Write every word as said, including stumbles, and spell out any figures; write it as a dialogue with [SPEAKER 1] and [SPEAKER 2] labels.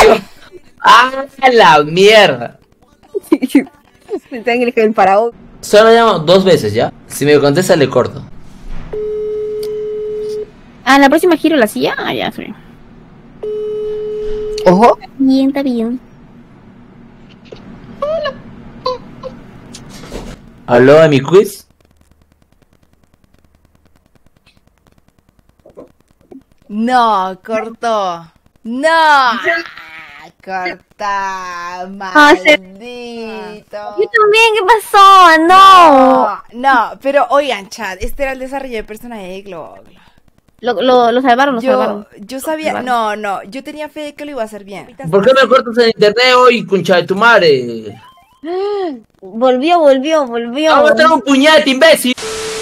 [SPEAKER 1] ¡Ah, la mierda!
[SPEAKER 2] Pensaba que el paraguas.
[SPEAKER 1] Solo llamo dos veces, ¿ya? Si me contesta, le corto.
[SPEAKER 2] Ah, la próxima giro la silla. Ah, ya, soy.
[SPEAKER 3] Ojo.
[SPEAKER 2] Bien, está bien.
[SPEAKER 1] ¿Aló, a mi quiz?
[SPEAKER 4] No, cortó. No. Corta, maldito.
[SPEAKER 2] Yo también, ¿qué pasó? No.
[SPEAKER 4] No, pero oigan, chat, este era el desarrollo de personaje de Globo.
[SPEAKER 2] Lo, lo, lo salvaron, lo
[SPEAKER 4] Yo,
[SPEAKER 2] salvaron.
[SPEAKER 4] yo sabía, no, no, yo tenía fe de que lo iba a hacer bien.
[SPEAKER 1] ¿Por qué me cortas en internet hoy, concha de tu madre?
[SPEAKER 2] Volvió, volvió, volvió.
[SPEAKER 1] ¡Vamos a tener un puñete, imbécil!